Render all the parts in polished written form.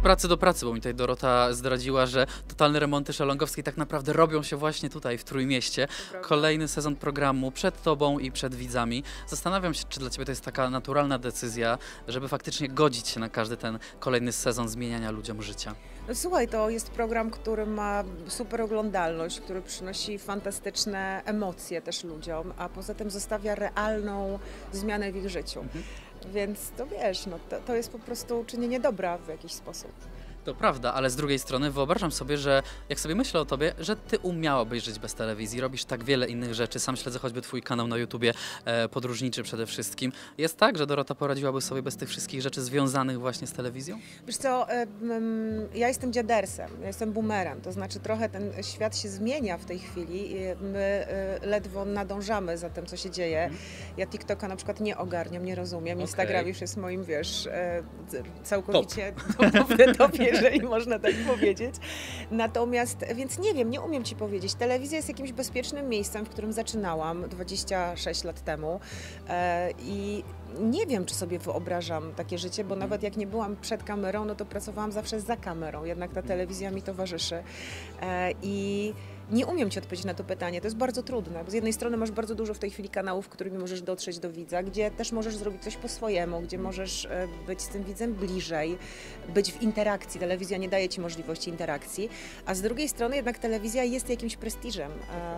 pracy do pracy, bo mi tutaj Dorota zdradziła, że totalne remonty szalongowskie tak naprawdę robią się właśnie tutaj w Trójmieście. Kolejny sezon programu przed tobą i przed widzami. Zastanawiam się, czy dla ciebie to jest taka naturalna decyzja, żeby faktycznie godzić się na każdy ten kolejny sezon zmieniania ludziom życia. No słuchaj, to jest program, który ma super oglądalność, który przynosi fantastyczne emocje też ludziom, a poza tym zostawia realną zmianę w ich życiu. Więc to wiesz, no to jest po prostu czynienie dobra w jakiś sposób. To prawda, ale z drugiej strony wyobrażam sobie, że jak sobie myślę o tobie, że ty umiałabyś żyć bez telewizji, robisz tak wiele innych rzeczy, sam śledzę choćby twój kanał na YouTubie, podróżniczy przede wszystkim. Jest tak, że Dorota poradziłaby sobie bez tych wszystkich rzeczy związanych właśnie z telewizją? Wiesz co, ja jestem dziadersem, ja jestem boomerem, to znaczy trochę ten świat się zmienia w tej chwili i my ledwo nadążamy za tym, co się dzieje. Ja TikToka na przykład nie ogarniam, nie rozumiem, Instagram już jest moim, wiesz, całkowicie topie, jeżeli można tak powiedzieć. Natomiast, więc nie wiem, nie umiem ci powiedzieć, telewizja jest jakimś bezpiecznym miejscem, w którym zaczynałam 26 lat temu i nie wiem, czy sobie wyobrażam takie życie, bo nawet jak nie byłam przed kamerą, no to pracowałam zawsze za kamerą, jednak ta telewizja mi towarzyszy i nie umiem ci odpowiedzieć na to pytanie, to jest bardzo trudne, bo z jednej strony masz bardzo dużo w tej chwili kanałów, którymi możesz dotrzeć do widza, gdzie też możesz zrobić coś po swojemu, gdzie możesz być z tym widzem bliżej, być w interakcji, telewizja nie daje ci możliwości interakcji, a z drugiej strony jednak telewizja jest jakimś prestiżem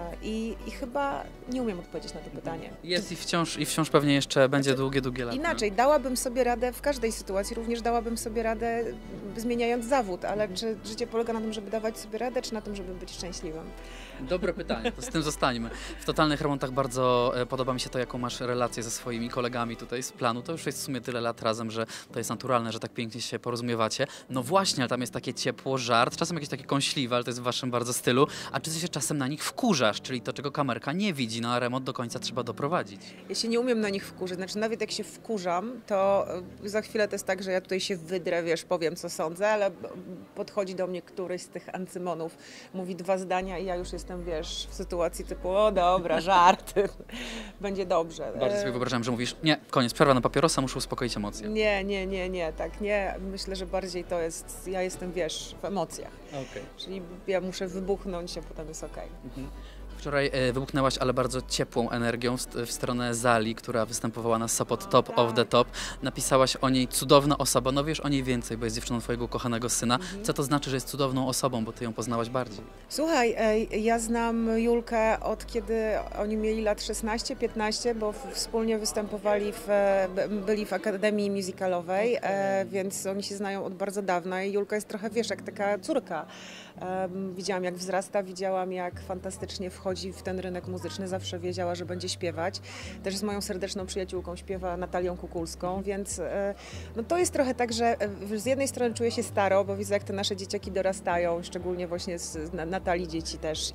i chyba nie umiem odpowiedzieć na to pytanie. Jest i wciąż pewnie jeszcze będzie długie lata. Inaczej, dałabym sobie radę w każdej sytuacji, również dałabym sobie radę zmieniając zawód, ale czy życie polega na tym, żeby dawać sobie radę, czy na tym, żeby być szczęśliwym? Dobre pytanie, to z tym zostańmy. W Totalnych Remontach bardzo podoba mi się to, jaką masz relację ze swoimi kolegami tutaj z planu. To już jest w sumie tyle lat razem, że to jest naturalne, że tak pięknie się porozumiewacie. No właśnie, ale tam jest takie ciepło, żart, czasem jakieś takie kąśliwe, ale to jest w waszym bardzo stylu. A czy ty się czasem na nich wkurzasz, czyli to, czego kamerka nie widzi, no a remont do końca trzeba doprowadzić? Ja się nie umiem na nich wkurzyć, znaczy nawet jak się wkurzam, to za chwilę to jest tak, że ja tutaj się wydrę, wiesz, powiem co sądzę, ale podchodzi do mnie któryś z tych ancymonów, mówi 2 zdania i ja już jestem, wiesz, w sytuacji typu, o dobra, żarty, będzie dobrze. Bardzo sobie wyobrażam, że mówisz, nie, koniec, przerwa na papierosa, muszę uspokoić emocje. Nie, tak nie. Myślę, że bardziej to jest, ja jestem, wiesz, w emocjach. Czyli ja muszę wybuchnąć, a potem jest okej. Wczoraj wybuchnęłaś, ale bardzo ciepłą energią w stronę Zali, która występowała na Sopot Top of the Top. Napisałaś o niej cudowna osoba, no wiesz o niej więcej, bo jest dziewczyną twojego ukochanego syna. Co to znaczy, że jest cudowną osobą, bo ty ją poznałaś bardziej? Słuchaj, ja znam Julkę od kiedy oni mieli lat 16-15, bo wspólnie występowali, byli w Akademii Musicalowej, więc oni się znają od bardzo dawna i Julka jest trochę, wiesz, jak taka córka. Widziałam jak wzrasta, widziałam jak fantastycznie wchodzi w ten rynek muzyczny, zawsze wiedziała, że będzie śpiewać. Też z moją serdeczną przyjaciółką śpiewa Natalią Kukulską, więc no to jest trochę tak, że z jednej strony czuję się staro, bo widzę jak te nasze dzieciaki dorastają, szczególnie właśnie z Natalii dzieci też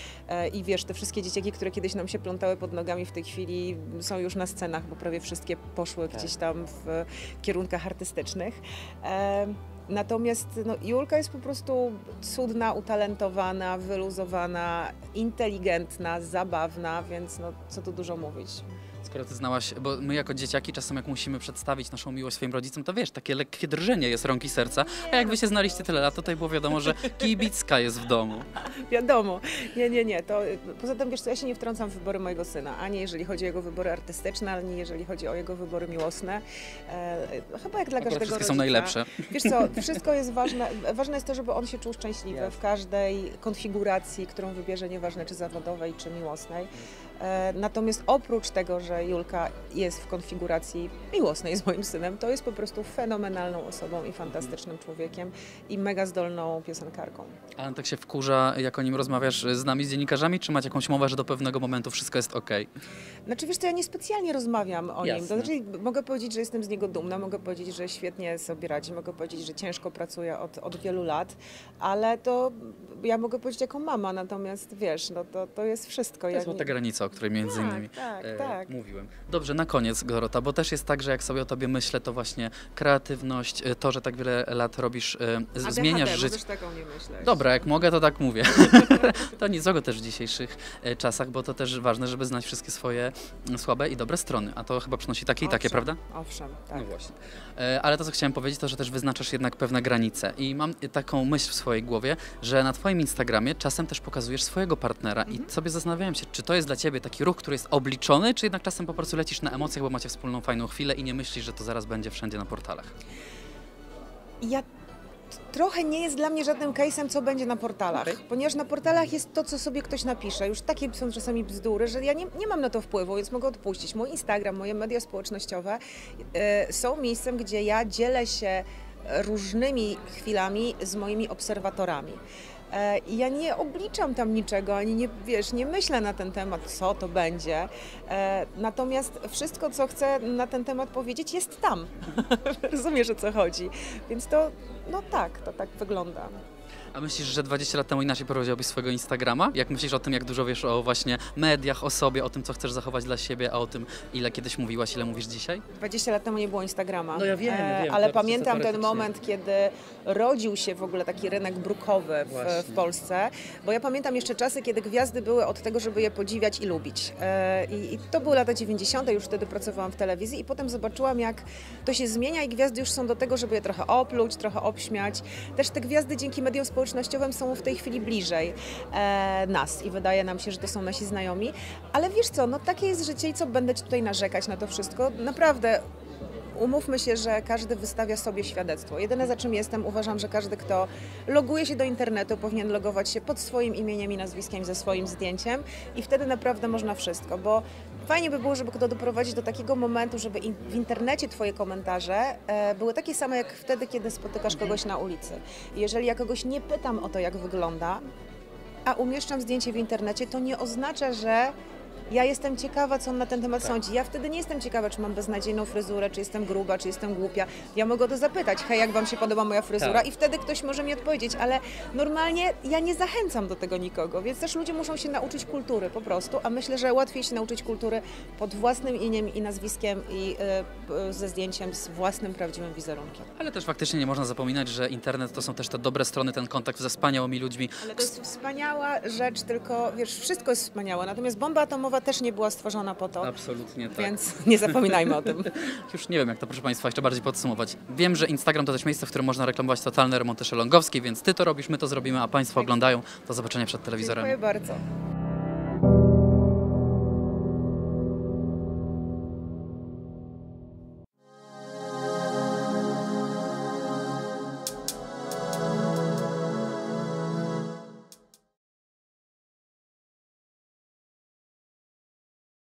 i wiesz, te wszystkie dzieciaki, które kiedyś nam się plątały pod nogami w tej chwili są już na scenach, bo prawie wszystkie poszły gdzieś tam w kierunkach artystycznych. Natomiast no, Julka jest po prostu cudna, utalentowana, wyluzowana, inteligentna, zabawna, więc no, co tu dużo mówić. Skoro ty znałaś, bo my jako dzieciaki czasem jak musimy przedstawić naszą miłość swoim rodzicom, to wiesz, takie lekkie drżenie jest rąk i serca, a jak wy się znaliście tyle lat, to tutaj było wiadomo, że kibicka jest w domu. Wiadomo, nie, to poza tym wiesz co, ja się nie wtrącam w wybory mojego syna, ani jeżeli chodzi o jego wybory artystyczne, ani jeżeli chodzi o jego wybory miłosne. Chyba jak dla każdego wszystkie rodzica. są najlepsze. Wiesz co, wszystko jest ważne, ważne jest to, żeby on się czuł szczęśliwy w każdej konfiguracji, którą wybierze, nieważne czy zawodowej, czy miłosnej. Natomiast oprócz tego, że Julka jest w konfiguracji miłosnej z moim synem, to jest po prostu fenomenalną osobą i fantastycznym człowiekiem i mega zdolną piosenkarką. A on tak się wkurza, jak o nim rozmawiasz z nami, z dziennikarzami, czy macie jakąś mowę, że do pewnego momentu wszystko jest okej? Znaczy wiesz co, ja niespecjalnie rozmawiam o nim. To Jasne. znaczy mogę powiedzieć, że jestem z niego dumna, mogę powiedzieć, że świetnie sobie radzi, mogę powiedzieć, że ciężko pracuje od wielu lat, ale to ja mogę powiedzieć jako mama, natomiast wiesz, no to jest wszystko. To jest ta granica, o której między innymi tak. mówisz. mówiłem. Dobrze, na koniec, Dorota, bo też jest tak, że jak sobie o tobie myślę, to właśnie kreatywność, to, że tak wiele lat robisz, zmieniasz życie. Możesz taką nie myśleć. Dobra, jak mogę, to tak mówię. To nic złego też w dzisiejszych czasach, bo to też ważne, żeby znać wszystkie swoje słabe i dobre strony, a to chyba przynosi takie i takie, prawda? Owszem, tak. No właśnie. Ale to, co chciałem powiedzieć, to, że też wyznaczasz jednak pewne granice i mam taką myśl w swojej głowie, że na twoim Instagramie czasem też pokazujesz swojego partnera i sobie zastanawiałem się, czy to jest dla ciebie taki ruch, który jest obliczony, czy jednak czasem po prostu lecisz na emocjach, bo macie wspólną, fajną chwilę i nie myślisz, że to zaraz będzie wszędzie na portalach. Trochę nie jest dla mnie żadnym case'em, co będzie na portalach, Okej. ponieważ na portalach jest to, co sobie ktoś napisze. Już takie są czasami bzdury, że ja nie mam na to wpływu, więc mogę odpuścić. Mój Instagram, moje media społecznościowe są miejscem, gdzie ja dzielę się różnymi chwilami z moimi obserwatorami. I ja nie obliczam tam niczego, ani nie myślę na ten temat, co to będzie. Natomiast wszystko, co chcę na ten temat powiedzieć, jest tam. Rozumiesz, o co chodzi. Więc to tak wygląda. A myślisz, że 20 lat temu inaczej prowadziłbyś swojego Instagrama? Jak myślisz o tym, jak dużo wiesz o właśnie mediach, o sobie, o tym, co chcesz zachować dla siebie, a o tym, ile kiedyś mówiłaś, ile mówisz dzisiaj? 20 lat temu nie było Instagrama. No ja wiem, ale to pamiętam ten teoretycznie. moment, kiedy rodził się w ogóle taki rynek brukowy w Właśnie. Polsce, bo ja pamiętam jeszcze czasy, kiedy gwiazdy były od tego, żeby je podziwiać i lubić. I to były lata 90., już wtedy pracowałam w telewizji i potem zobaczyłam, jak to się zmienia i gwiazdy już są do tego, żeby je trochę opluć, trochę obśmiać. Też te gwiazdy dzięki mediom społecznościowym są w tej chwili bliżej nas i wydaje nam się, że to są nasi znajomi. Ale wiesz co, no takie jest życie i co, będę ci tutaj narzekać na to wszystko? Naprawdę. Umówmy się, że każdy wystawia sobie świadectwo. Jedyne, za czym jestem, uważam, że każdy, kto loguje się do internetu, powinien logować się pod swoim imieniem i nazwiskiem, ze swoim zdjęciem i wtedy naprawdę można wszystko, bo fajnie by było, żeby to doprowadzić do takiego momentu, żeby w internecie twoje komentarze były takie same, jak wtedy, kiedy spotykasz kogoś na ulicy. I jeżeli ja kogoś nie pytam o to, jak wygląda, a umieszczam zdjęcie w internecie, to nie oznacza, że ja jestem ciekawa, co on na ten temat sądzi. Ja wtedy nie jestem ciekawa, czy mam beznadziejną fryzurę, czy jestem gruba, czy jestem głupia. Ja mogę o to zapytać, hej, jak wam się podoba moja fryzura? Tak. I wtedy ktoś może mi odpowiedzieć, ale normalnie ja nie zachęcam do tego nikogo, więc też ludzie muszą się nauczyć kultury po prostu, a myślę, że łatwiej się nauczyć kultury pod własnym imieniem i nazwiskiem i ze zdjęciem z własnym, prawdziwym wizerunkiem. Ale też faktycznie nie można zapominać, że internet to są też te dobre strony, ten kontakt ze wspaniałymi ludźmi. Ale to jest wspaniała rzecz, tylko wiesz, wszystko jest wspaniałe, natomiast bomba atomowa też nie była stworzona po to, Absolutnie tak. więc nie zapominajmy o tym. Już nie wiem, jak to, proszę Państwa, jeszcze bardziej podsumować. Wiem, że Instagram to też miejsce, w którym można reklamować totalne remonty szelongowskie, więc Ty to robisz, my to zrobimy, a Państwo oglądają. Do zobaczenia przed telewizorem. Dziękuję bardzo.